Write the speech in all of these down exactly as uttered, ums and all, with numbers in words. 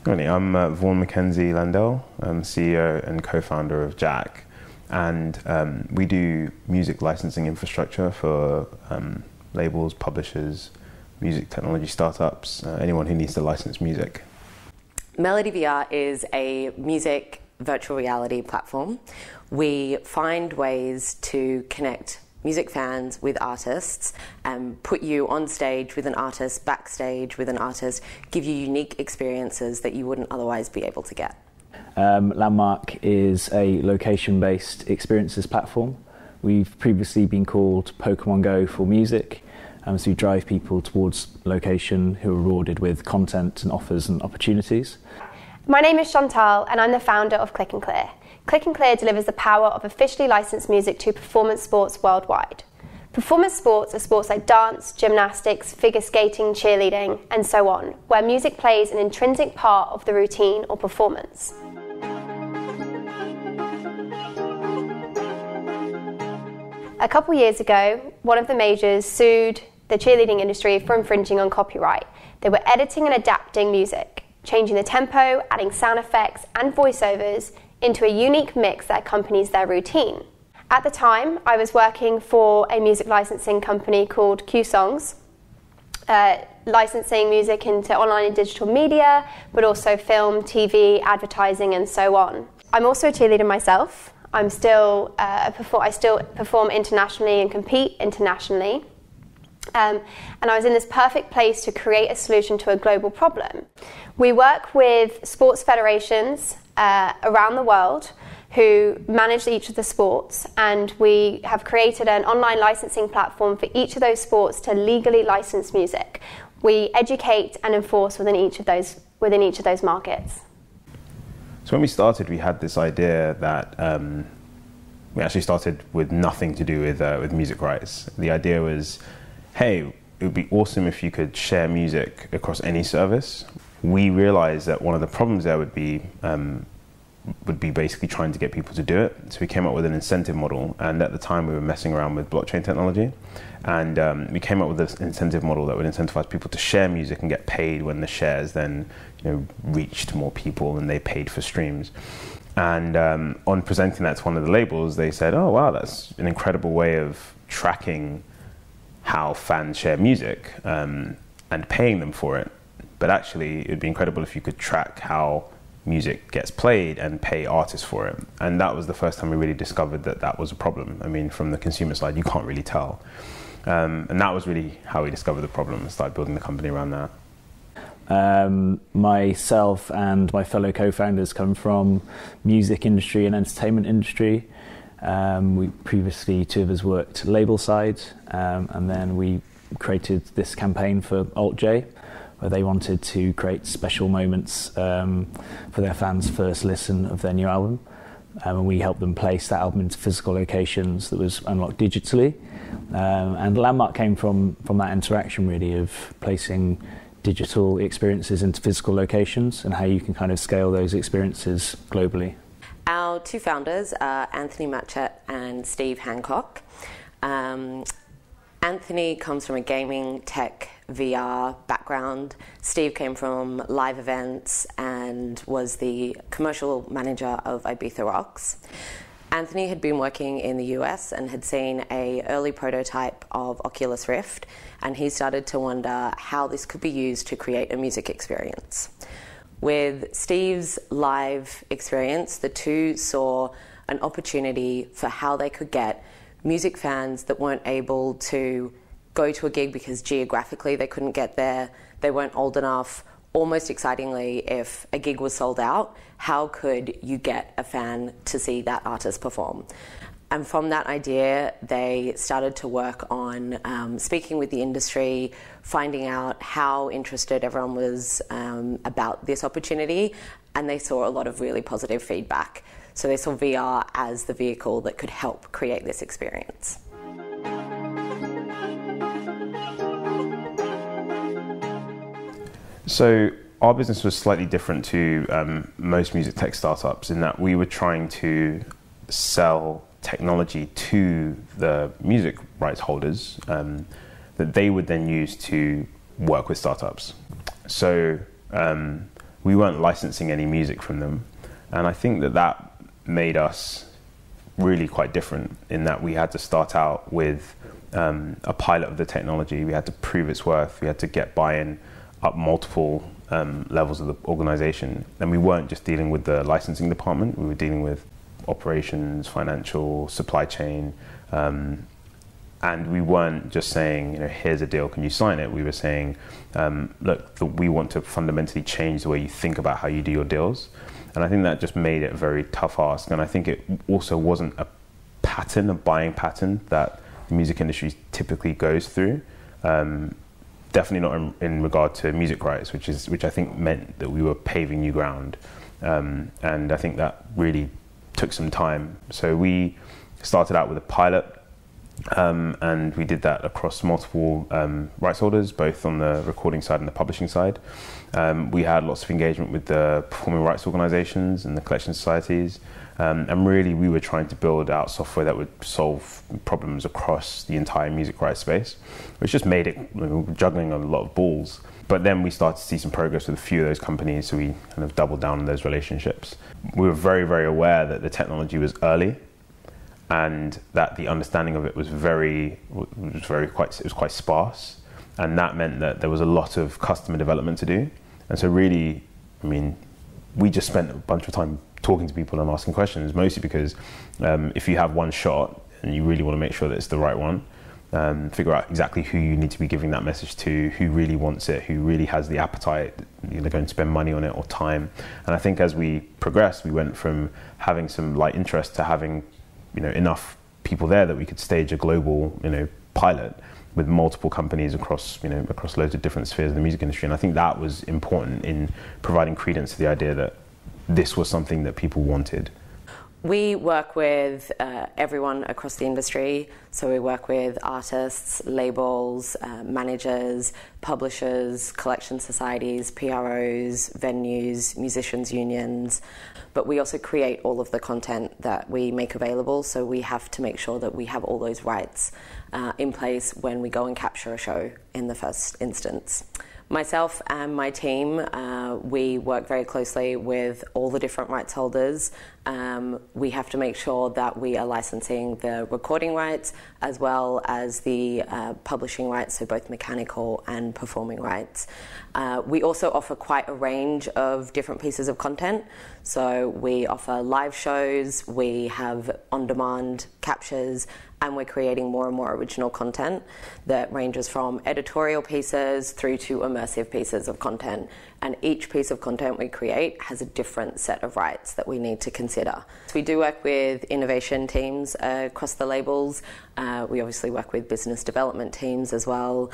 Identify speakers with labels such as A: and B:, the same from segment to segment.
A: Really, I'm uh, Vaughn McKenzie-Landell. I'm C E O and co-founder of Jaak, and um, we do music licensing infrastructure for um, labels, publishers, music technology startups, uh, anyone who needs to license music.
B: MelodyVR is a music virtual reality platform. We find ways to connect music fans with artists and put you on stage with an artist, backstage with an artist, give you unique experiences that you wouldn't otherwise be able to get.
C: Um, Landmrk is a location-based experiences platform. We've previously been called Pokemon Go for music, um, so we drive people towards location who are rewarded with content and offers and opportunities.
D: My name is Chantal and I'm the founder of ClicknClear. ClicknClear delivers the power of officially licensed music to performance sports worldwide. Performance sports are sports like dance, gymnastics, figure skating, cheerleading, and so on, where music plays an intrinsic part of the routine or performance. A couple years ago, one of the majors sued the cheerleading industry for infringing on copyright. They were editing and adapting music, changing the tempo, adding sound effects and voiceovers into a unique mix that accompanies their routine. At the time, I was working for a music licensing company called Q Songs, uh, licensing music into online and digital media, but also film, T V, advertising, and so on. I'm also a cheerleader myself. I'm still, uh, perform- I still perform internationally and compete internationally. Um, and I was in this perfect place to create a solution to a global problem. We work with sports federations uh, around the world who manage each of the sports, and we have created an online licensing platform for each of those sports to legally license music. We educate and enforce within each of those within each of those markets.
A: So when we started, we had this idea that um, we actually started with nothing to do with uh, with music rights. The idea was, hey, it would be awesome if you could share music across any service. We realized that one of the problems there would be um, would be basically trying to get people to do it. So we came up with an incentive model, and at the time we were messing around with blockchain technology, and um, we came up with this incentive model that would incentivize people to share music and get paid when the shares then, you know, reached more people and they paid for streams. And um, on presenting that to one of the labels, they said, oh wow, that's an incredible way of tracking how fans share music um, and paying them for it. But actually, it would be incredible if you could track how music gets played and pay artists for it. And that was the first time we really discovered that that was a problem. I mean, from the consumer side, you can't really tell. Um, and that was really how we discovered the problem and started building the company around that.
C: Um, myself and my fellow co-founders come from music industry and entertainment industry. Um, we previously, two of us worked label side, um, and then we created this campaign for Alt J, where they wanted to create special moments um, for their fans' first listen of their new album. Um, and we helped them place that album into physical locations that was unlocked digitally. Um, and Landmrk came from, from that interaction, really, of placing digital experiences into physical locations and how you can kind of scale those experiences globally.
B: Our two founders are Anthony Matchett and Steve Hancock. Um, Anthony comes from a gaming, tech, V R background. Steve came from live events and was the commercial manager of Ibiza Rocks. Anthony had been working in the U S and had seen an early prototype of Oculus Rift, and he started to wonder how this could be used to create a music experience. With Steve's live experience, the two saw an opportunity for how they could get music fans that weren't able to go to a gig because geographically they couldn't get there, they weren't old enough. Almost excitingly, if a gig was sold out, how could you get a fan to see that artist perform? And from that idea, they started to work on um, speaking with the industry, finding out how interested everyone was um, about this opportunity, and they saw a lot of really positive feedback. So they saw V R as the vehicle that could help create this experience.
A: So our business was slightly different to um, most music tech startups in that we were trying to sell technology to the music rights holders um, that they would then use to work with startups. So um, we weren't licensing any music from them. And I think that that made us really quite different in that we had to start out with um, a pilot of the technology. We had to prove its worth. We had to get buy-in up multiple um, levels of the organization. And we weren't just dealing with the licensing department. We were dealing with operations, financial, supply chain. Um, and we weren't just saying, you know, here's a deal, can you sign it? We were saying, um, look, the, we want to fundamentally change the way you think about how you do your deals. And I think that just made it a very tough ask. And I think it also wasn't a pattern, a buying pattern that the music industry typically goes through. Um, definitely not in, in regard to music rights, which is which I think meant that we were paving new ground. Um, and I think that really took some time. So we started out with a pilot, um, and we did that across multiple um, rights holders, both on the recording side and the publishing side. Um, we had lots of engagement with the performing rights organisations and the collection societies, um, and really we were trying to build out software that would solve problems across the entire music rights space, which just made it, you know, juggling a lot of balls. But then we started to see some progress with a few of those companies, so we kind of doubled down on those relationships. We were very, very aware that the technology was early, and that the understanding of it was very, was very quite, it was quite sparse, and that meant that there was a lot of customer development to do. And so really, I mean, we just spent a bunch of time talking to people and asking questions, mostly because um, if you have one shot and you really want to make sure that it's the right one, um, figure out exactly who you need to be giving that message to, who really wants it, who really has the appetite, you know, going to spend money on it or time. And I think as we progressed, we went from having some light interest to having, you know, enough people there that we could stage a global, you know, pilot with multiple companies across, you know, across loads of different spheres of the music industry. And I think that was important in providing credence to the idea that this was something that people wanted.
B: We work with uh, everyone across the industry. So we work with artists, labels, uh, managers, publishers, collection societies, P R Os, venues, musicians' unions. But we also create all of the content that we make available. So we have to make sure that we have all those rights uh, in place when we go and capture a show in the first instance. Myself and my team, uh, we work very closely with all the different rights holders. Um, we have to make sure that we are licensing the recording rights as well as the uh, publishing rights, so both mechanical and performing rights. Uh, we also offer quite a range of different pieces of content. So we offer live shows, we have on-demand captures, and we're creating more and more original content that ranges from editorial pieces through to immersive pieces of content. And each piece of content we create has a different set of rights that we need to consider. So we do work with innovation teams uh, across the labels. Uh, we obviously work with business development teams as well.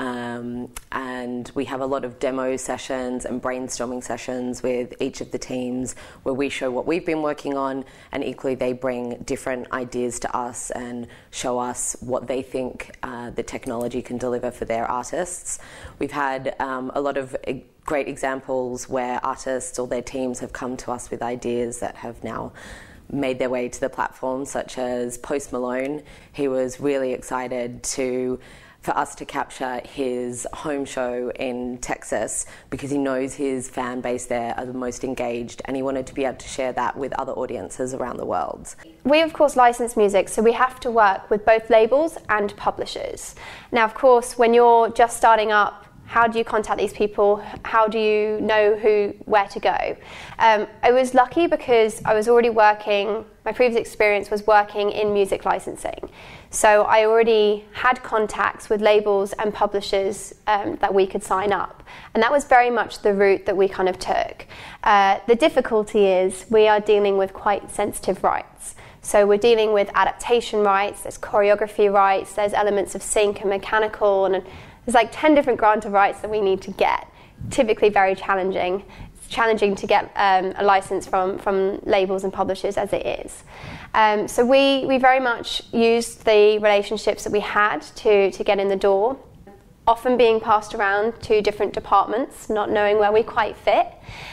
B: Um, and we have a lot of demo sessions and brainstorming sessions with each of the teams where we show what we've been working on, and equally they bring different ideas to us and show us what they think uh, the technology can deliver for their artists. We've had um, a lot of great examples where artists or their teams have come to us with ideas that have now made their way to the platform, such as Post Malone. He was really excited to for us to capture his home show in Texas because he knows his fan base there are the most engaged, and he wanted to be able to share that with other audiences around the world.
D: We of course license music, so we have to work with both labels and publishers. Now of course, when you're just starting up, how do you contact these people? How do you know who, where to go? Um, I was lucky because I was already working, my previous experience was working in music licensing. So I already had contacts with labels and publishers um, that we could sign up. And that was very much the route that we kind of took. Uh, the difficulty is we are dealing with quite sensitive rights. So we're dealing with adaptation rights, there's choreography rights, there's elements of sync and mechanical, and there's like ten different grant of rights that we need to get. Typically very challenging. It's challenging to get um, a license from, from labels and publishers as it is. Um, so we, we very much used the relationships that we had to, to get in the door, often being passed around to different departments, not knowing where we quite fit.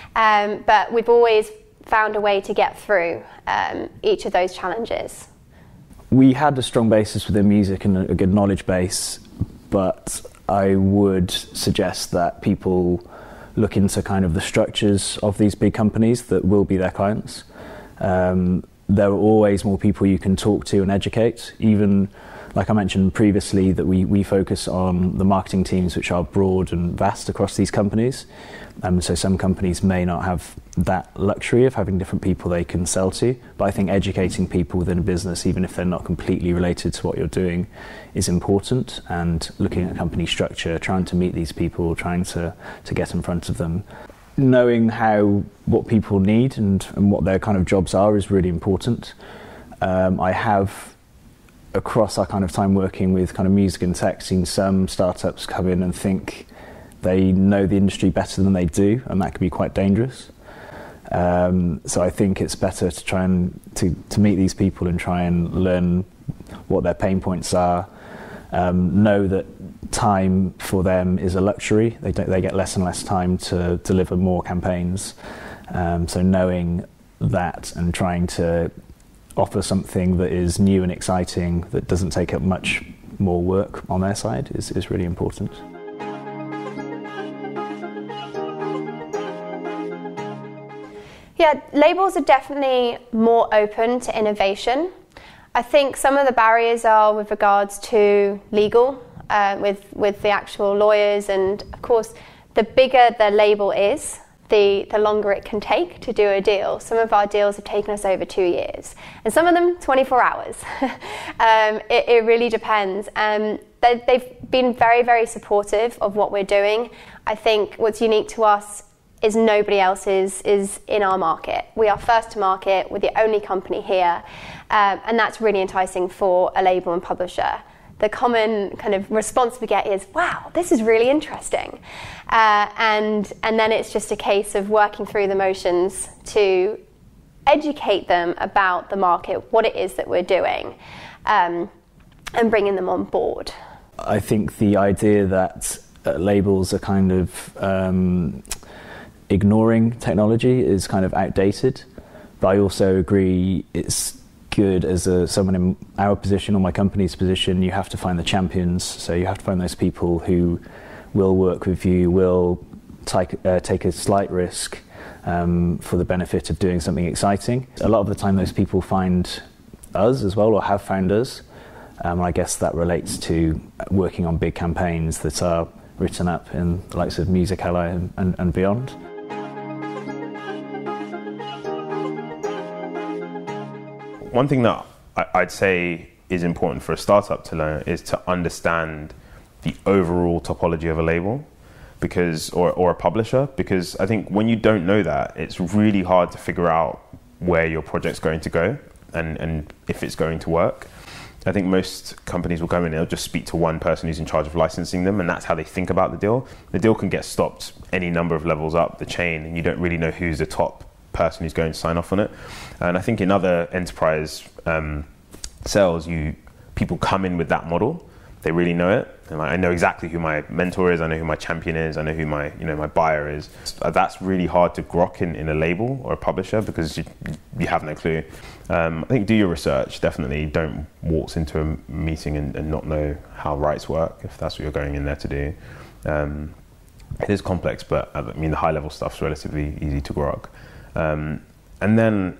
D: Um, but we've always found a way to get through um, each of those challenges.
C: We had a strong basis within music and a good knowledge base, but I would suggest that people look into kind of the structures of these big companies that will be their clients. Um, there are always more people you can talk to and educate. Even, like I mentioned previously, that we, we focus on the marketing teams, which are broad and vast across these companies. Um, so some companies may not have that luxury of having different people they can sell to, but I think educating people within a business, even if they're not completely related to what you're doing, is important. And looking at company structure, trying to meet these people, trying to, to get in front of them. Knowing how what people need and, and what their kind of jobs are is really important. Um, I have, across our kind of time working with kind of music and tech, seen some startups come in and think they know the industry better than they do, and that can be quite dangerous. Um, so I think it's better to try and to, to meet these people and try and learn what their pain points are. Um, know that time for them is a luxury. They don't, they get less and less time to deliver more campaigns. Um, so knowing that and trying to offer something that is new and exciting, that doesn't take up much more work on their side, is, is really important.
D: Yeah, labels are definitely more open to innovation. I think some of the barriers are with regards to legal, uh, with, with the actual lawyers, and of course, the bigger the label is, the, the longer it can take to do a deal. Some of our deals have taken us over two years, and some of them twenty-four hours. um, it, it really depends. Um, they, they've been very, very supportive of what we're doing. I think what's unique to us is nobody else is, is in our market. We are first to market, we're the only company here, um, and that's really enticing for a label and publisher. The common kind of response we get is, wow, this is really interesting. Uh, and, and then it's just a case of working through the motions to educate them about the market, what it is that we're doing, um, and bringing them on board.
C: I think the idea that uh, labels are kind of um, ignoring technology is kind of outdated, but I also agree it's good as a, someone in our position or my company's position. You have to find the champions, so you have to find those people who will work with you, will take, uh, take a slight risk um, for the benefit of doing something exciting. A lot of the time those people find us as well, or have found us. Um, I guess that relates to working on big campaigns that are written up in the likes of Music Ally and, and, and beyond.
A: One thing that I'd say is important for a startup to learn is to understand the overall topology of a label, because or, or a publisher, because I think when you don't know that, it's really hard to figure out where your project's going to go and, and if it's going to work. I think most companies will come in and they'll just speak to one person who's in charge of licensing them, and that's how they think about the deal. The deal can get stopped any number of levels up the chain, and you don't really know who's the top person who's going to sign off on it. And I think in other enterprise um, sales, you people come in with that model. They really know it. And like, I know exactly who my mentor is. I know who my champion is. I know who my you know my buyer is. That's really hard to grok in, in a label or a publisher, because you, you have no clue. Um, I think do your research, definitely. Don't waltz into a meeting and, and not know how rights work, if that's what you're going in there to do. Um, it is complex, but I mean the high level stuff's relatively easy to grok. Um, and then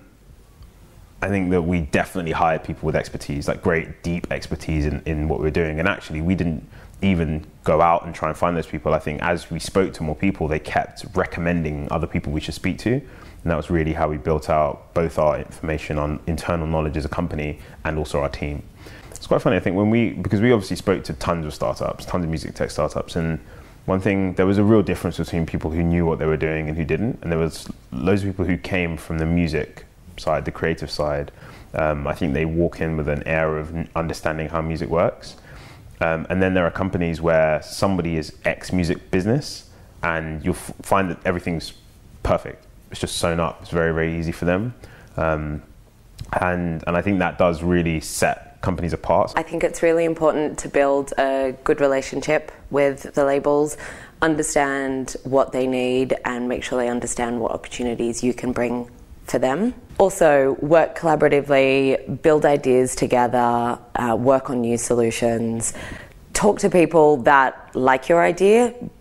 A: I think that we definitely hired people with expertise, like great deep expertise in, in what we're doing. And actually we didn't even go out and try and find those people. I think as we spoke to more people, they kept recommending other people we should speak to. And that was really how we built out both our information on internal knowledge as a company and also our team. It's quite funny, I think, when we, because we obviously spoke to tons of startups, tons of music tech startups, and one thing, there was a real difference between people who knew what they were doing and who didn't. And there was loads of people who came from the music side, the creative side. Um, I think they walk in with an air of understanding how music works. Um, and then there are companies where somebody is ex-music business, and you'll f- find that everything's perfect. It's just sewn up. It's very, very easy for them. Um, and and I think that does really set companies apart.
B: I think it's really important to build a good relationship with the labels, understand what they need, and make sure they understand what opportunities you can bring for them. Also, work collaboratively, build ideas together, uh, work on new solutions, talk to people that like your idea,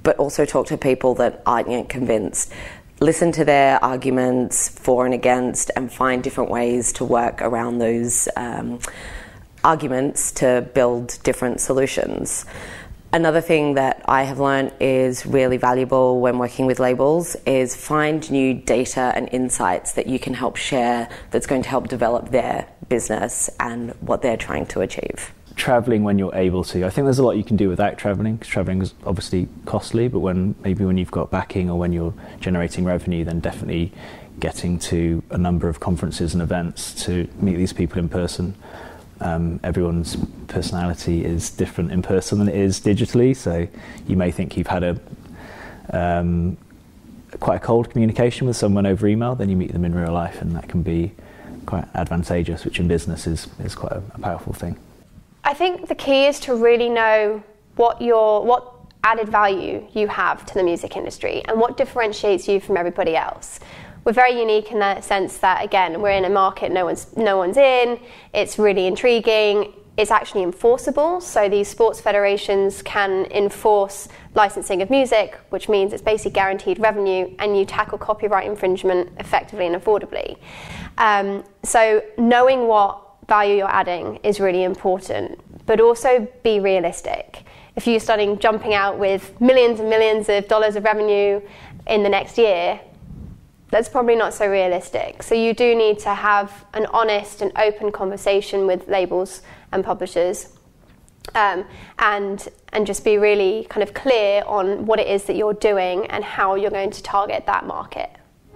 B: but also talk to people that aren't yet convinced. Listen to their arguments for and against and find different ways to work around those um, arguments to build different solutions. Another thing that I have learned is really valuable when working with labels is find new data and insights that you can help share that's going to help develop their business and what they're trying to achieve.
C: Travelling when you're able to. I think there's a lot you can do without travelling, because travelling is obviously costly, but when maybe when you've got backing or when you're generating revenue, then definitely getting to a number of conferences and events to meet these people in person. Um, everyone's personality is different in person than it is digitally, so you may think you've had a um, quite a cold communication with someone over email, then you meet them in real life, and that can be quite advantageous, which in business is, is quite a, a powerful thing.
D: I think the key is to really know what your what added value you have to the music industry and what differentiates you from everybody else. We're very unique in the sense that, again, we're in a market no one's no one's in. It's really intriguing. It's actually enforceable. So these sports federations can enforce licensing of music, which means it's basically guaranteed revenue, and you tackle copyright infringement effectively and affordably. Um, so knowing what value you're adding is really important, but also be realistic. If you're starting jumping out with millions and millions of dollars of revenue in the next year, that's probably not so realistic. So you do need to have an honest and open conversation with labels and publishers, um, and and just be really kind of clear on what it is that you're doing and how you're going to target that market.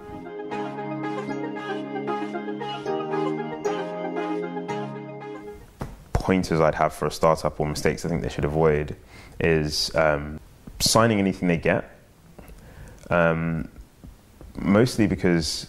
A: Pointers I'd have for a startup, or mistakes I think they should avoid, is um, signing anything they get. Um, mostly because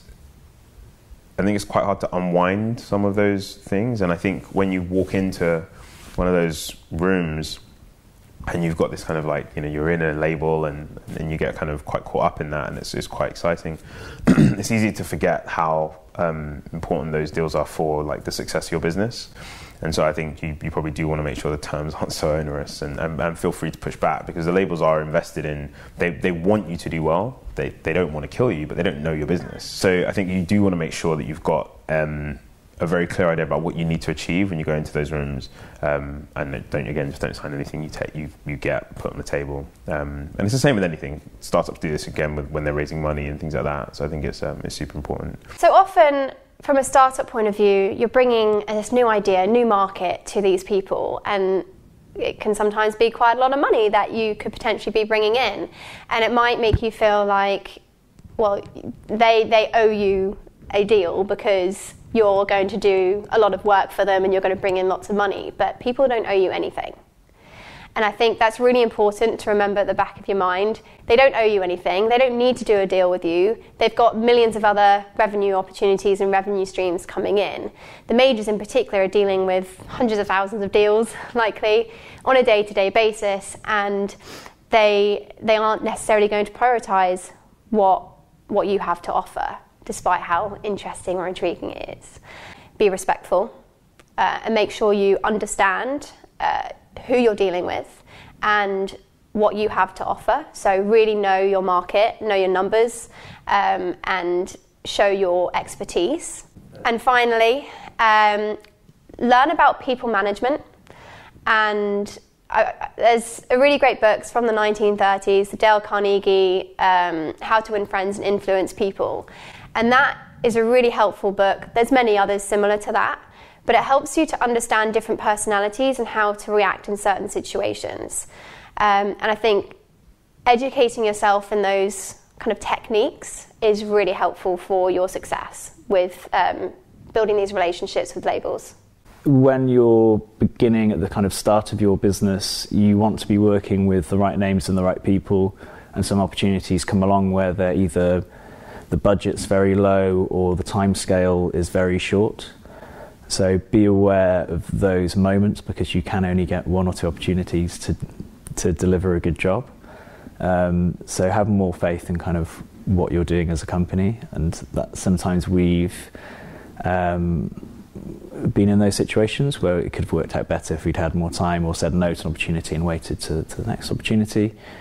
A: I think it's quite hard to unwind some of those things, and I think when you walk into one of those rooms and you've got this kind of like, you know, you're in a label and, and you get kind of quite caught up in that, and it's, it's quite exciting. It's easy to forget how um, important those deals are for like the success of your business. And so I think you, you probably do want to make sure the terms aren't so onerous, and, and, and feel free to push back, because the labels are invested in, they, they want you to do well. They, they don't want to kill you, but they don't know your business. So I think you do want to make sure that you've got um, a very clear idea about what you need to achieve when you go into those rooms. Um, and don't, again, just don't sign anything you take, you, you get put on the table. Um, and it's the same with anything. Startups do this again with, when they're raising money and things like that. So I think it's, um, it's super important.
D: So often, from a startup point of view, you're bringing this new idea, new market to these people, and it can sometimes be quite a lot of money that you could potentially be bringing in, and it might make you feel like, well, they they owe you a deal because you're going to do a lot of work for them and you're going to bring in lots of money, but people don't owe you anything. And I think that's really important to remember at the back of your mind. They don't owe you anything. They don't need to do a deal with you. They've got millions of other revenue opportunities and revenue streams coming in. The majors in particular are dealing with hundreds of thousands of deals, likely, on a day-to-day basis, and they they aren't necessarily going to prioritise what what you have to offer, despite how interesting or intriguing it is. Be respectful, uh, and make sure you understand uh, who you're dealing with and what you have to offer. So really know your market, know your numbers, um, and show your expertise. And finally, um, learn about people management. And I, there's a really great books from the nineteen thirties, the Dale Carnegie, um, How to Win Friends and Influence People. And that is a really helpful book. There's many others similar to that, but it helps you to understand different personalities and how to react in certain situations. Um, and I think educating yourself in those kind of techniques is really helpful for your success with um, building these relationships with labels.
C: When you're beginning at the kind of start of your business, you want to be working with the right names and the right people, and some opportunities come along where they're either the budget's very low or the time scale is very short. So be aware of those moments, because you can only get one or two opportunities to to deliver a good job. Um, so have more faith in kind of what you're doing as a company, and that sometimes we've um, been in those situations where it could have worked out better if we'd had more time or said no to an opportunity and waited to, to the next opportunity.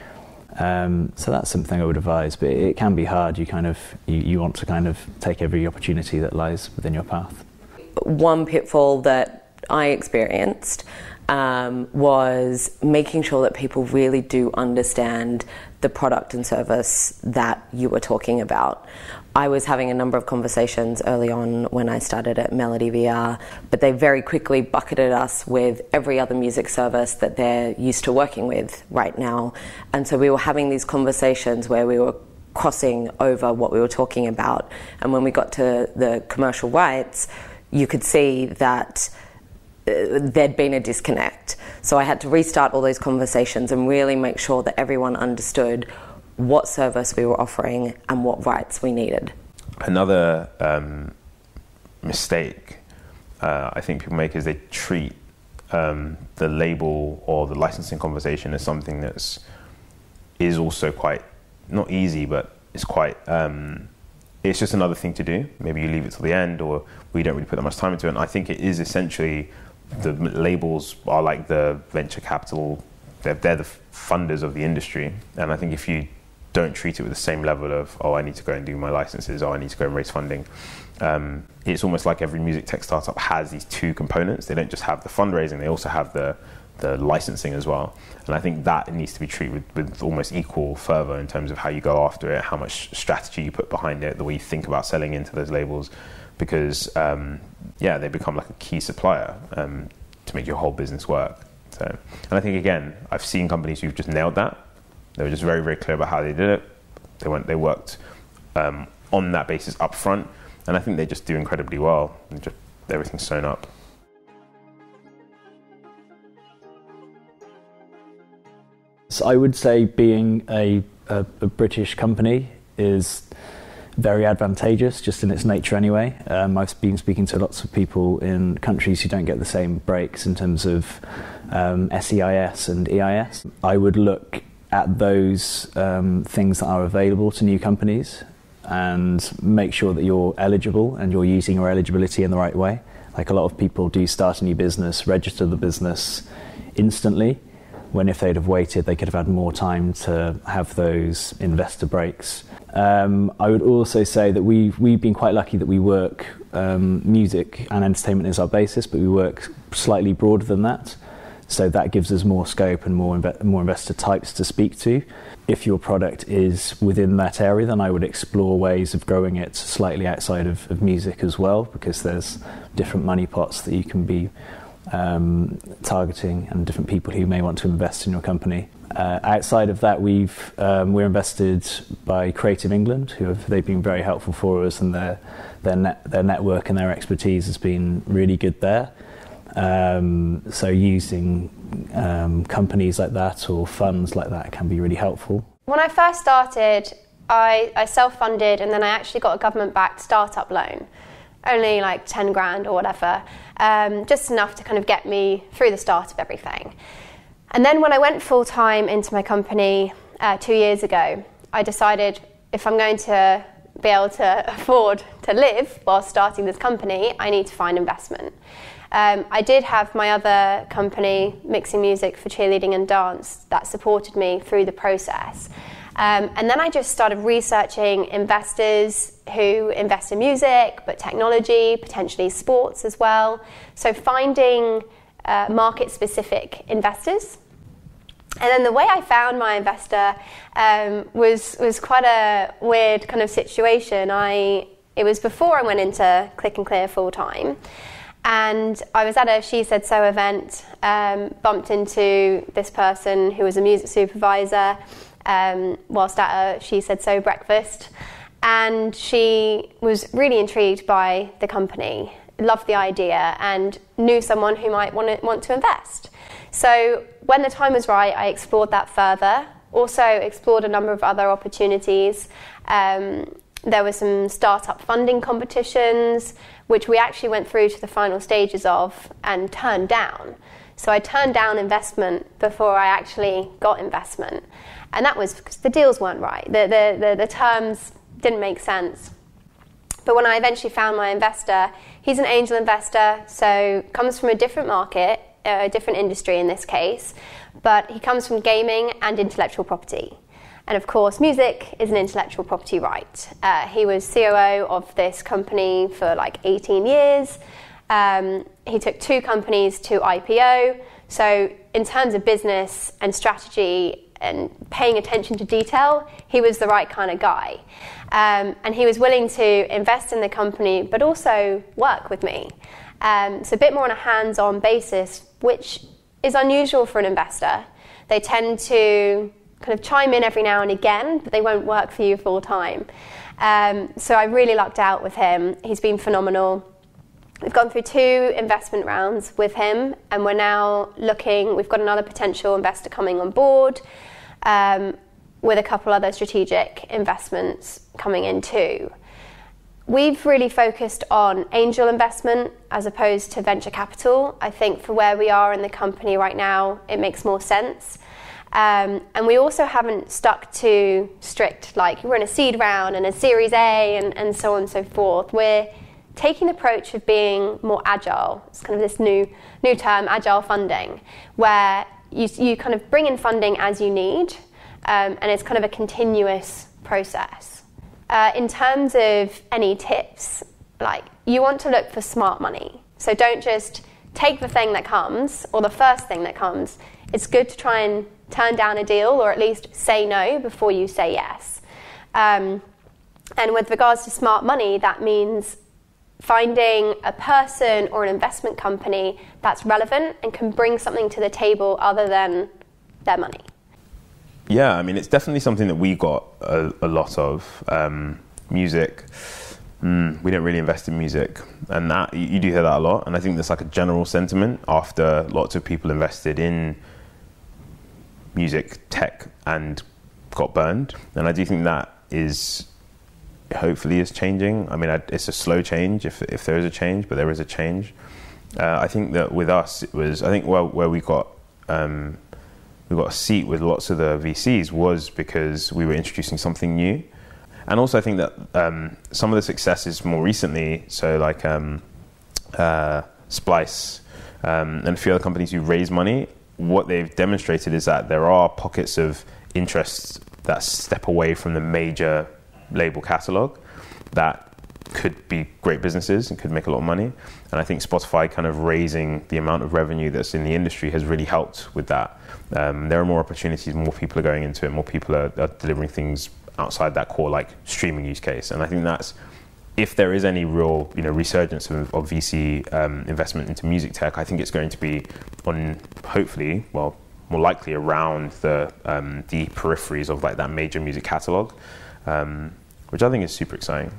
C: Um, so that's something I would advise, but it, it can be hard. You kind of you, you want to kind of take every opportunity that lies within your path.
B: One pitfall that I experienced um, was making sure that people really do understand the product and service that you were talking about. I was having a number of conversations early on when I started at MelodyVR, but they very quickly bucketed us with every other music service that they're used to working with right now. And so we were having these conversations where we were crossing over what we were talking about. And when we got to the commercial rights, you could see that uh, there'd been a disconnect. So I had to restart all those conversations and really make sure that everyone understood what service we were offering and what rights we needed.
A: Another um, mistake uh, I think people make is they treat um, the label or the licensing conversation as something that's is also quite, not easy, but it's quite, um, it's just another thing to do. Maybe you leave it till the end, or we don't really put that much time into it. And I think it is essentially, the labels are like the venture capital, they're, they're the funders of the industry. And I think if you don't treat it with the same level of, oh, I need to go and do my licenses, or I need to go and raise funding. Um, it's almost like every music tech startup has these two components. They don't just have the fundraising, they also have the, the licensing as well. And I think that needs to be treated with, with almost equal fervor in terms of how you go after it, how much strategy you put behind it, the way you think about selling into those labels, because um, yeah, they become like a key supplier um, to make your whole business work. So, and I think, again, I've seen companies who've just nailed that. They were just very, very clear about how they did it. They went, they worked um, on that basis up front, and I think they just do incredibly well. And just everything's sewn up.
C: So I would say being a, a, a British company is very advantageous, just in its nature anyway. Um, I've been speaking to lots of people in countries who don't get the same breaks in terms of um, S E I S and E I S. I would look at those um, things that are available to new companies and make sure that you're eligible and you're using your eligibility in the right way. Like, a lot of people do start a new business, register the business instantly, when if they'd have waited, they could have had more time to have those investor breaks. Um, I would also say that we've, we've been quite lucky that we work, um, music and entertainment is our basis, but we work slightly broader than that. So that gives us more scope and more inve- more investor types to speak to. If your product is within that area, then I would explore ways of growing it slightly outside of, of music as well, because there's different money pots that you can be um, targeting and different people who may want to invest in your company. Uh, outside of that, we've um, we're invested by Creative England, who have they've been very helpful for us, and their their net, their network and their expertise has been really good there. Um, so using um, companies like that or funds like that can be really helpful.
D: When I first started, I, I self-funded, and then I actually got a government-backed startup loan, only like ten grand or whatever, um, just enough to kind of get me through the start of everything. And then when I went full-time into my company uh, two years ago, I decided if I'm going to be able to afford to live while starting this company, I need to find investment. Um, I did have my other company, mixing music for cheerleading and dance, that supported me through the process. Um, and then I just started researching investors who invest in music, but technology, potentially sports as well. So finding uh, market-specific investors. And then the way I found my investor um, was was quite a weird kind of situation. I it was before I went into ClicknClear full-time. And I was at a She Said So event, um, bumped into this person who was a music supervisor um, whilst at a She Said So breakfast. And she was really intrigued by the company, loved the idea, and knew someone who might want to, want to invest. So when the time was right, I explored that further. Also explored a number of other opportunities. Um, there were some startup funding competitions, which we actually went through to the final stages of and turned down. So I turned down investment before I actually got investment. And that was because the deals weren't right. The, the, the, the terms didn't make sense. But when I eventually found my investor, he's an angel investor, so comes from a different market, a different industry in this case, but he comes from gaming and intellectual property. And of course, music is an intellectual property right. Uh, he was C O O of this company for like eighteen years. Um, he took two companies to I P O. So in terms of business and strategy and paying attention to detail, he was the right kind of guy. Um, and he was willing to invest in the company, but also work with me. Um, so a bit more on a hands-on basis, which is unusual for an investor. They tend to kind of chime in every now and again, but they won't work for you full time. Um, so I really lucked out with him. He's been phenomenal. We've gone through two investment rounds with him, and we're now looking, we've got another potential investor coming on board, um, with a couple other strategic investments coming in too. We've really focused on angel investment as opposed to venture capital. I think for where we are in the company right now, it makes more sense. Um, and we also haven't stuck to strict, like we're in a seed round and a Series A and, and so on and so forth. We're taking the approach of being more agile. It's kind of this new new term, agile funding, where you, you kind of bring in funding as you need, um, and it's kind of a continuous process. Uh, in terms of any tips, like you want to look for smart money. So don't just take the thing that comes or the first thing that comes. It's good to try and turn down a deal or at least say no before you say yes. Um, and with regards to smart money, that means finding a person or an investment company that's relevant and can bring something to the table other than their money.
A: Yeah, I mean, it's definitely something that we got a, a lot of. Um, music, mm, we don't really invest in music. And that you, you do hear that a lot. And I think there's like a general sentiment after lots of people invested in music, tech, and got burned. And I do think that is hopefully is changing. I mean, I, it's a slow change if if there is a change, but there is a change. Uh, I think that with us, it was, I think well, where we got um, we got a seat with lots of the V Cs was because we were introducing something new. And also I think that um, some of the successes more recently, so like um, uh, Splice um, and a few other companies who raise money, what they've demonstrated is that there are pockets of interest that step away from the major label catalog that could be great businesses and could make a lot of money. And I think Spotify kind of raising the amount of revenue that's in the industry has really helped with that. Um, there are more opportunities, more people are going into it, more people are, are delivering things outside that core like streaming use case. And I think that's, if there is any real, you know, resurgence of, of V C um, investment into music tech, I think it's going to be on, hopefully, well, more likely around the um, the peripheries of like that major music catalog, um, which I think is super exciting.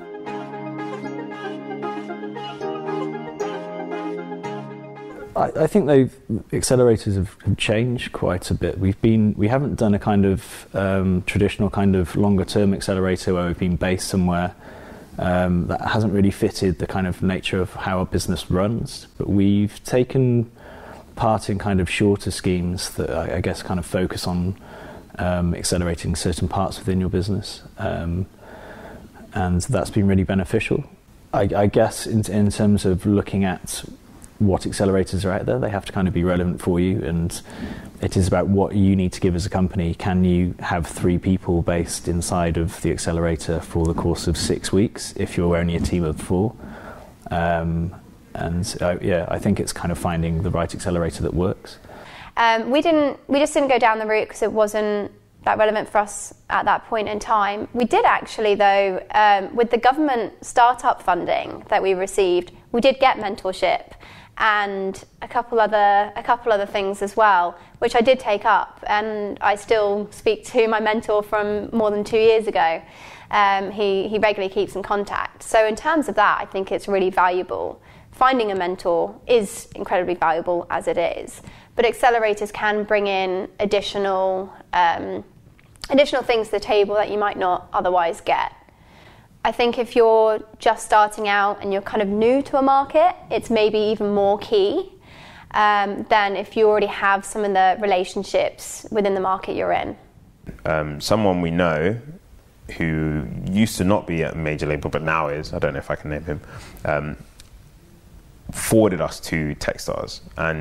C: I, I think they've accelerators have, have changed quite a bit. We've been we haven't done a kind of um, traditional kind of longer term accelerator where we've been based somewhere. Um, that hasn't really fitted the kind of nature of how our business runs, but we've taken part in kind of shorter schemes that I, I guess kind of focus on um, accelerating certain parts within your business, um, and that's been really beneficial. I, I guess in, in terms of looking at what accelerators are out there, they have to kind of be relevant for you, and it is about what you need to give as a company. Can you have three people based inside of the accelerator for the course of six weeks if you're only a team of four? Um, and uh, yeah, I think it's kind of finding the right accelerator that works.
D: Um, we didn't. We just didn't go down the route because it wasn't that relevant for us at that point in time. We did actually, though, um, with the government startup funding that we received, we did get mentorship and a couple other a couple other things as well, which I did take up, and I still speak to my mentor from more than two years ago. Um, he he regularly keeps in contact. So in terms of that, I think it's really valuable. Finding a mentor is incredibly valuable as it is, but accelerators can bring in additional um, additional things to the table that you might not otherwise get. I think if you're just starting out and you're kind of new to a market, it's maybe even more key um, than if you already have some of the relationships within the market you're in.
A: Um, someone we know who used to not be at a major label, but now is, I don't know if I can name him, um, forwarded us to Techstars. And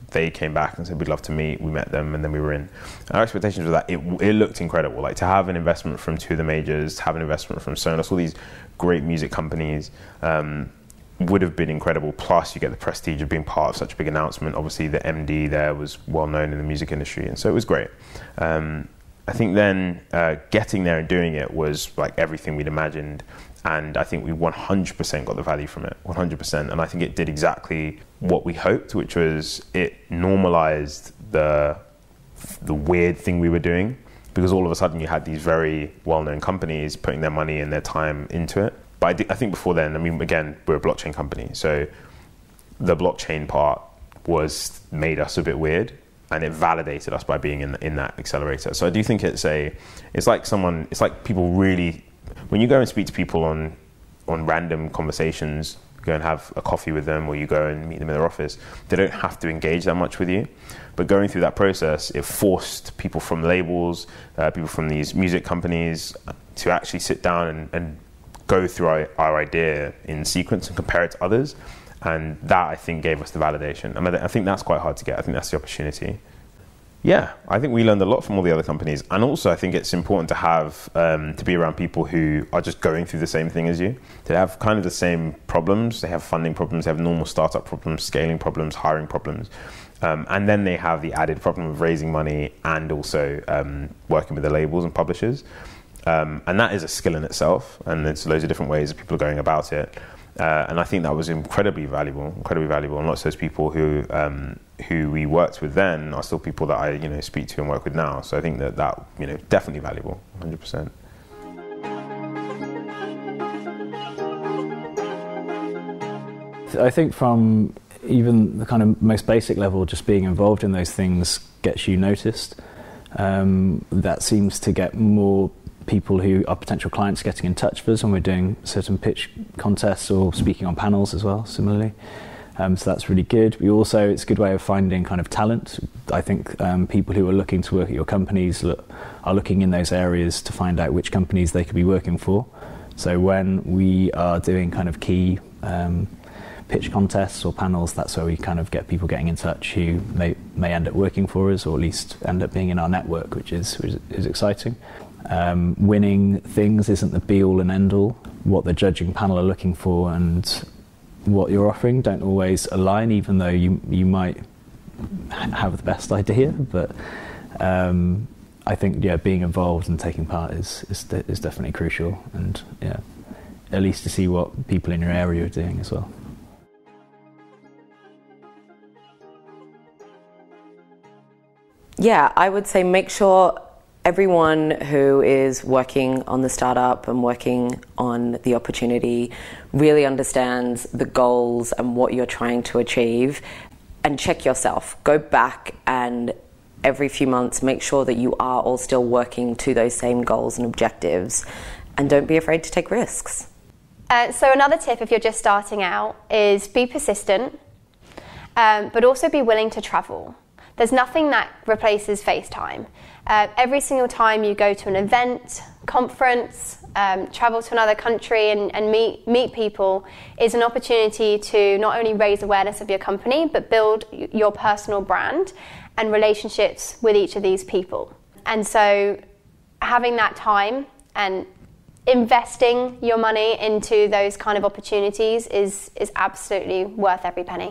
A: they came back and said, we'd love to meet. We met them and then we were in. Our expectations were that it, it looked incredible. Like to have an investment from two of the majors, to have an investment from Sonos, all these great music companies, um, would have been incredible. Plus you get the prestige of being part of such a big announcement. Obviously the M D there was well known in the music industry, and so it was great. Um, I think then uh, getting there and doing it was like everything we'd imagined, and I think we one hundred percent got the value from it, one hundred percent. And I think it did exactly what we hoped, which was it normalized the the weird thing we were doing, because all of a sudden you had these very well-known companies putting their money and their time into it. But I, th- I think before then, I mean, again, we're a blockchain company, so the blockchain part was made us a bit weird, and it validated us by being in in that accelerator. So I do think it's a, it's like someone, it's like people really, when you go and speak to people on on random conversations, go and have a coffee with them, or you go and meet them in their office, they don't have to engage that much with you. But going through that process, it forced people from labels, uh, people from these music companies, to actually sit down and, and go through our, our idea in sequence and compare it to others. And that, I think, gave us the validation. I mean, I think that's quite hard to get. I think that's the opportunity. Yeah, I think we learned a lot from all the other companies. And also, I think it's important to have, um, to be around people who are just going through the same thing as you. They have kind of the same problems. They have funding problems, they have normal startup problems, scaling problems, hiring problems. Um, and then they have the added problem of raising money and also um, working with the labels and publishers. Um, and that is a skill in itself, and there's loads of different ways that people are going about it. Uh, and I think that was incredibly valuable, incredibly valuable. And lots of those people who um, who we worked with then are still people that I you know speak to and work with now. So I think that that you know definitely valuable, one hundred percent.
C: I think from even the kind of most basic level, just being involved in those things gets you noticed. Um, that seems to get more people who are potential clients getting in touch with us when we're doing certain pitch contests or speaking on panels as well, similarly. Um, so that's really good. We also, it's a good way of finding kind of talent. I think um, people who are looking to work at your companies look, are looking in those areas to find out which companies they could be working for. So when we are doing kind of key um, pitch contests or panels, that's where we kind of get people getting in touch who may may end up working for us, or at least end up being in our network, which is which is exciting. Um, winning things isn't the be-all and end-all. What the judging panel are looking for and what you're offering don't always align, even though you you might have the best idea. But um, I think yeah, being involved and taking part is is, de- is definitely crucial, and yeah, at least to see what people in your area are doing as well.
B: Yeah, I would say make sure everyone who is working on the startup and working on the opportunity really understands the goals and what you're trying to achieve, and check yourself. Go back and every few months make sure that you are all still working to those same goals and objectives, and don't be afraid to take risks.
D: Uh, so another tip if you're just starting out is be persistent, um, but also be willing to travel. There's nothing that replaces FaceTime. Uh, every single time you go to an event, conference, um, travel to another country and, and meet meet people is an opportunity to not only raise awareness of your company, but build your personal brand and relationships with each of these people. And so having that time and investing your money into those kind of opportunities is, is absolutely worth every penny.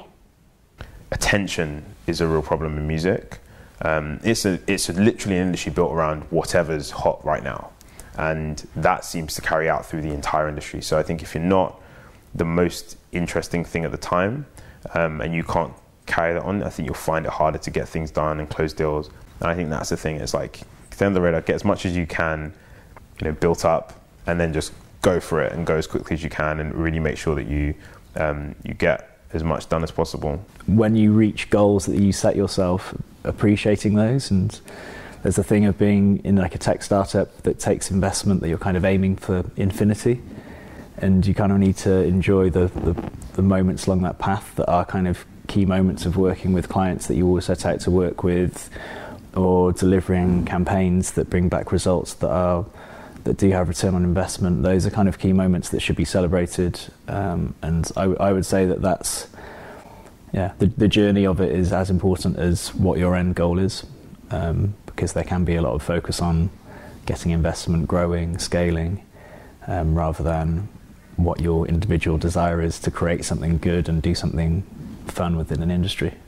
A: Attention is a real problem in music. Um, it's a it's a literally an industry built around whatever's hot right now, and that seems to carry out through the entire industry. So I think if you're not the most interesting thing at the time, um, and you can't carry that on, I think you'll find it harder to get things done and close deals. And I think that's the thing. It's like stay on the radar, get as much as you can, you know, built up, and then just go for it and go as quickly as you can, and really make sure that you um, you get as much done as possible. When
C: you reach goals that you set yourself, appreciating those, and there's a thing of being in like a tech startup that takes investment that you're kind of aiming for infinity, and you kind of need to enjoy the, the, the moments along that path that are kind of key moments of working with clients that you always set out to work with, or delivering campaigns that bring back results that are that do have return on investment. Those are kind of key moments that should be celebrated, um, and I, w- I would say that that's Yeah, the, the journey of it is as important as what your end goal is, um, because there can be a lot of focus on getting investment, growing, scaling, um, rather than what your individual desire is to create something good and do something fun within an industry.